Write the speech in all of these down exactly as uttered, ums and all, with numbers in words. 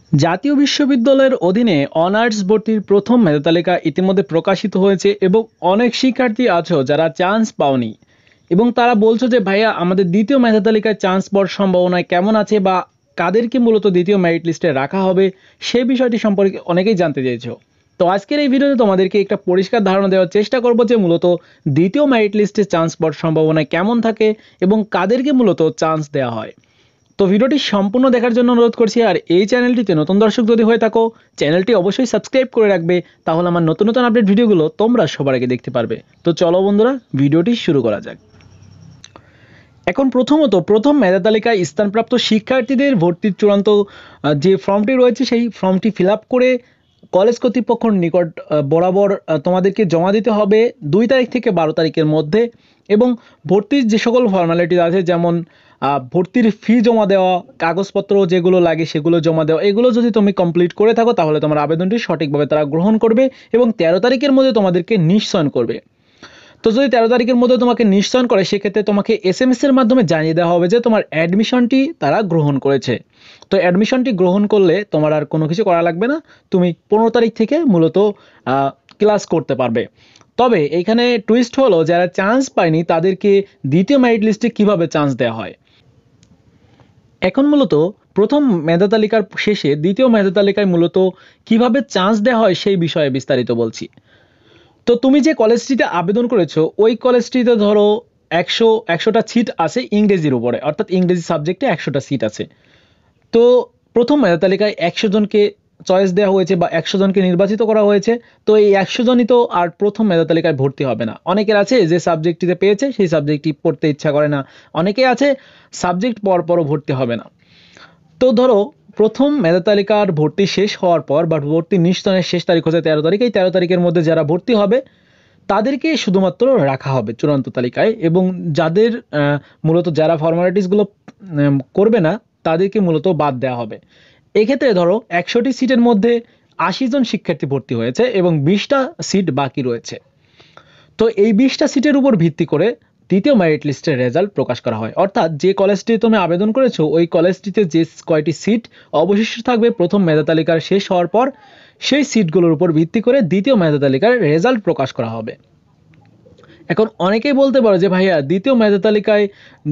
জাতীয় বিশ্ববিদ্যালয়ের অধীনে অনার্স ভর্তির প্রথম মেধা তালিকা ইতিমধ্যে প্রকাশিত হয়েছে এবং অনেক শিক্ষার্থী আছো যারা চান্স পাওনি এবং তারা বলছো যে ভাইয়া আমাদের দ্বিতীয় মেধা তালিকায় চান্স পাওয়ার সম্ভাবনা কেমন আছে বা কাদেরকে মূলত দ্বিতীয় মেরিট লিস্টে রাখা হবে সেই বিষয়টি সম্পর্কে অনেকেই জানতে চেয়েছো। তো আজকের এই ভিডিওতে তোমাদেরকে একটা পরিষ্কার ধারণা দেওয়ার চেষ্টা করব যে মূলত দ্বিতীয় মেরিট লিস্টে চান্স পাওয়ার সম্ভাবনা কেমন থাকে এবং কাদেরকে মূলত চান্স দেওয়া হয়। তো ভিডিওটি সম্পূর্ণ দেখার জন্য অনুরোধ করছি, আর এই চ্যানেলটিতে নতুন দর্শক যদি হয়ে থাকো চ্যানেলটি অবশ্যই সাবস্ক্রাইব করে রাখবে, তাহলে আমার নতুন নতুন আপডেট ভিডিওগুলো তোমরা সবার আগে দেখতে পারবে। তো চলো বন্ধুরা ভিডিওটি শুরু করা যাক। এখন প্রথমত প্রথম মেধা তালিকায় স্থানপ্রাপ্ত শিক্ষার্থীদের ভর্তির চূড়ান্ত যে ফর্মটি রয়েছে সেই ফর্মটি ফিল আপ করে কলেজ কর্তৃপক্ষের নিকট বরাবর তোমাদেরকে জমা দিতে হবে দুই তারিখ থেকে বারো তারিখের মধ্যে। এবং ভর্তির যে সকল ফর্মালিটি আছে যেমন ভর্তির ফি জমা দেওয়া, কাগজপত্র যেগুলো লাগে সেগুলো জমা দেওয়া, এগুলো যদি তুমি কমপ্লিট করে থাকো তাহলে তোমার আবেদনটি সঠিকভাবে তারা গ্রহণ করবে এবং তেরো তারিখের মধ্যে তোমাদেরকে নিশ্চয়ন করবে। তো যদি তেরো তারিখের মধ্যে তোমাকে নিশ্চয়ন করে সেক্ষেত্রে তোমাকে এস এম এস এর মাধ্যমে জানিয়ে দেওয়া হবে যে তোমার অ্যাডমিশনটি তারা গ্রহণ করেছে। তো অ্যাডমিশনটি গ্রহণ করলে তোমার আর কোনো কিছু করা লাগবে না, তুমি পনেরো তারিখ থেকে মূলত ক্লাস করতে পারবে। তবে এইখানে টুইস্ট হলো যারা চান্স পায়নি তাদেরকে দ্বিতীয় মেরিট লিস্টে কিভাবে চান্স দেওয়া হয়। এখন মূলত প্রথম মেধা তালিকার শেষে দ্বিতীয় মেধা তালিকায় মূলত কিভাবে চান্স দেওয়া হয় সেই বিষয়ে বিস্তারিত বলছি। তো তুমি যে কলেজটিতে আবেদন করেছো ওই কলেজটিতে ধরো একশো একশোটা সিট আছে ইংরেজির উপরে, অর্থাৎ ইংরেজি সাবজেক্টে একশোটা সিট আছে। তো প্রথম মেধা তালিকায় একশো জনকে চয়েস দেওয়া হয়েছে বা একশো জনকে নির্বাচিত করা হয়েছে। তো এই একশো জনই তো আর প্রথম মেধা তালিকায় ভর্তি হবে না। অনেকের আছে যে সাবজেক্টটিতে পেয়েছে সেই সাবজেক্টটি পড়তে ইচ্ছা করে না, অনেকে আছে সাবজেক্ট পর পরও ভর্তি হবে না। তো ধরো প্রথম মেধা তালিকার ভর্তি শেষ হওয়ার পর বা ভর্তি নিশ্চয়নের শেষ তারিখ হচ্ছে তেরো তারিখ, এই তেরো তারিখের মধ্যে যারা ভর্তি হবে তাদেরকে শুধুমাত্র রাখা হবে চূড়ান্ত তালিকায়, এবং যাদের মূলত যারা ফর্মালিটিসগুলো করবে না তাদেরকে মূলত বাদ দেওয়া হবে। এক্ষেত্রে ধরো একশোটি সিটের মধ্যে আশি জন শিক্ষার্থী ভর্তি হয়েছে এবং বিশটা সিট বাকি রয়েছে। তো এই বিশটা সিটের উপর ভিত্তি করে দ্বিতীয় মেরিট লিস্টের রেজাল্ট প্রকাশ করা হয়, অর্থাৎ যে কলেজটি তুমি আবেদন করেছো ওই কলেজটিতে যে কয়টি সিট অবশিষ্ট থাকবে প্রথম মেধা তালিকার শেষ হওয়ার পর সেই সিটগুলোর উপর ভিত্তি করে দ্বিতীয় মেধা তালিকার রেজাল্ট প্রকাশ করা হবে। এখন অনেকেই বলতে পারো যে ভাইয়া দ্বিতীয় মেধা তালিকায়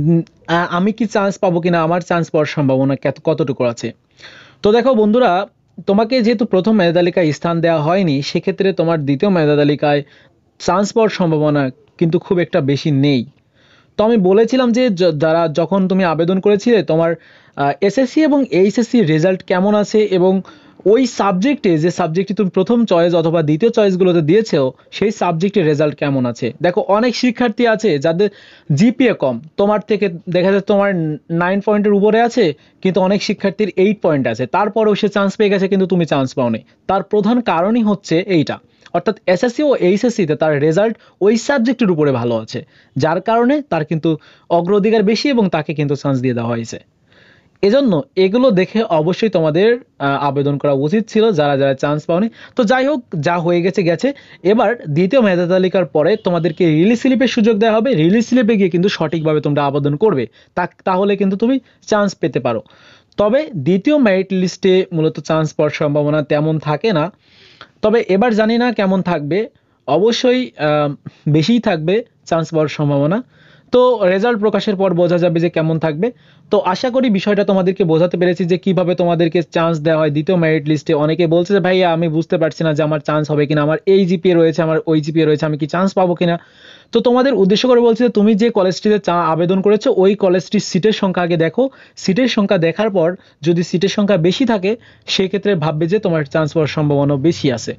আমি কি চান্স পাবো কিনা, আমার চান্স পাওয়ার সম্ভাবনা কতটুকু আছে। তো দেখো বন্ধুরা, তোমাকে যেহেতু প্রথম মেধা তালিকায় স্থান দেওয়া হয়নি সেক্ষেত্রে তোমার দ্বিতীয় মেধা তালিকায় চান্স পাওয়ার সম্ভাবনা কিন্তু খুব একটা বেশি নেই। তো আমি বলেছিলাম যে যারা যখন তুমি আবেদন করেছিলে তোমার এসএসসি এবং এইচএসসি রেজাল্ট কেমন আছে এবং ওই সাবজেক্টে যে সাবজেক্টটি তুমি প্রথম চয়েস অথবা দ্বিতীয় চয়েসগুলোতে দিয়েছো সেই সাবজেক্টের রেজাল্ট কেমন আছে। দেখো অনেক শিক্ষার্থী আছে যাদের জিপিএ কম, তোমার থেকে দেখা যাচ্ছে তোমার নাইন পয়েন্টের উপরে আছে কিন্তু অনেক শিক্ষার্থীর এইট পয়েন্ট আছে, তারপরেও সে চান্স পেয়ে গেছে কিন্তু তুমি চান্স পাওনি। তার প্রধান কারণই হচ্ছে এইটা, অর্থাৎ এসএসসি ও এইচএসসিতে তার রেজাল্ট ওই সাবজেক্টের উপরে ভালো আছে, যার কারণে তার কিন্তু অগ্রাধিকার বেশি এবং তাকে কিন্তু চান্স দিয়ে দেওয়া হয়েছে। এজন্য এগুলো দেখে অবশ্যই তোমাদের আবেদন করা উচিত ছিল যারা যারা চান্স পাওনি। তো যাই হোক, যা হয়ে গেছে গেছে। এবার দ্বিতীয় মেধা তালিকার পরে তোমাদেরকে রিলিজ স্লিপের সুযোগ দেওয়া হবে, রিলিজ স্লিপে গিয়ে কিন্তু সঠিকভাবে তোমরা আবেদন করবে, তাহলে কিন্তু তুমি চান্স পেতে পারো। তবে দ্বিতীয় মেরিট লিস্টে মূলত চান্স পাওয়ার সম্ভাবনা তেমন থাকে না, তবে এবার জানি না কেমন থাকবে, অবশ্যই বেশিই থাকবে চান্স পাওয়ার সম্ভাবনা। তো রেজাল্ট প্রকাশের পর বোঝা যাবে যে কেমন থাকবে। তো আশা করি বিষয়টা তোমাদেরকে বোঝাতে পেরেছি যে কিভাবে তোমাদেরকে চান্স দেওয়া হয় দ্বিতীয় মেরিট লিস্টে। অনেকে বলছে যে ভাইয়া আমি বুঝতে পারছি না যে আমার চান্স হবে কিনা, আমার এই জিপিএ রয়েছে, আমার ওই জিপিএ রয়েছে, আমি কি চান্স পাবো কিনা। তো তোমাদের উদ্দেশ্য করে বলছি যে তুমি যে কলেজটিতে চা আবেদন করেছো ওই কলেজটির সিটের সংখ্যা আগে দেখো, সিটের সংখ্যা দেখার পর যদি সিটের সংখ্যা বেশি থাকে সেক্ষেত্রে ভাববে যে তোমার চান্স পাওয়ার সম্ভাবনা বেশি আছে।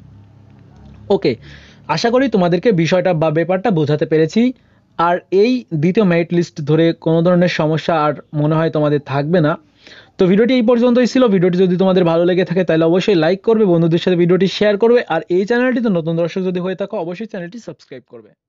ওকে, আশা করি তোমাদেরকে বিষয়টা বা ব্যাপারটা বোঝাতে পেরেছি। আর এই দ্বিতীয় মেরিট লিস্ট ধরে কোনো ধরনের সমস্যা আর মনে হয় তোমাদের থাকবে না। তো ভিডিওটি এই পর্যন্তই ছিল। ভিডিওটি যদি তোমাদের ভালো লেগে থাকে তাহলে অবশ্যই লাইক করবে, বন্ধুদের সাথে ভিডিওটি শেয়ার করবে, আর এই চ্যানেলটি তো নতুন দর্শক যদি হয়ে থাকো অবশ্যই চ্যানেলটি সাবস্ক্রাইব করবে।